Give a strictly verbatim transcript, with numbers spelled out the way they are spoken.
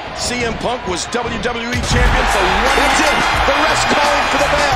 C M Punk was W W E champion for one. That's it. The ref's calling for the bell.